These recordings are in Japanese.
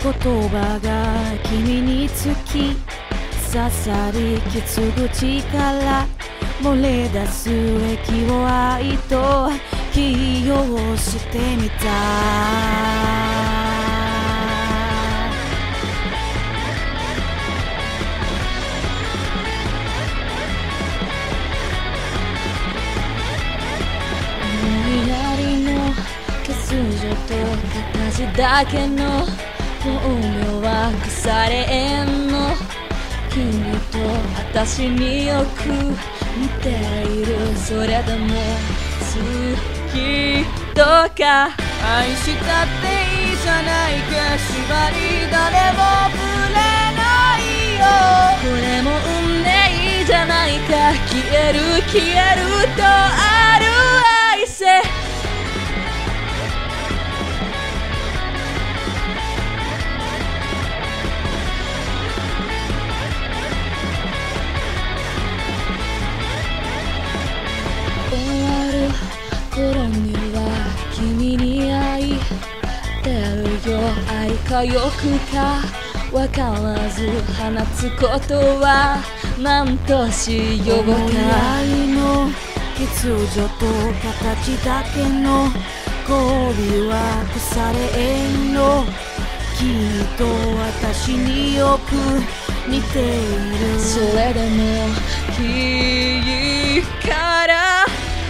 言葉が君につき刺さり傷口から漏れ出す息を愛と起用してみた。欠如と形だけの巧妙は腐れ縁の君と私によく似ている。それでも好きとか愛したっていいじゃないか。縛り誰もぶれないよ。これも運命じゃないか。消える消えるとある愛せ。頃には君に会い出るよ。愛か欲か分からず放つことは何としようか。思い合いの欠如と形だけの交尾は腐れ縁のきっと私によく似ている。それでもいいから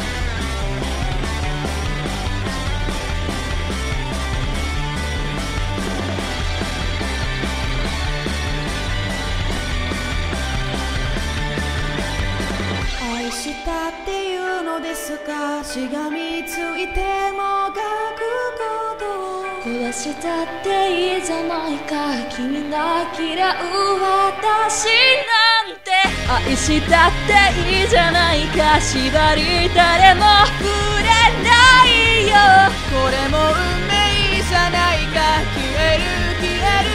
愛したっていうのですか。しがみついてもがくこと殺したっていいじゃないか。君が嫌う私なんて愛したっていいじゃないか。縛り誰も触れないよ。これも運命じゃないか。消える消える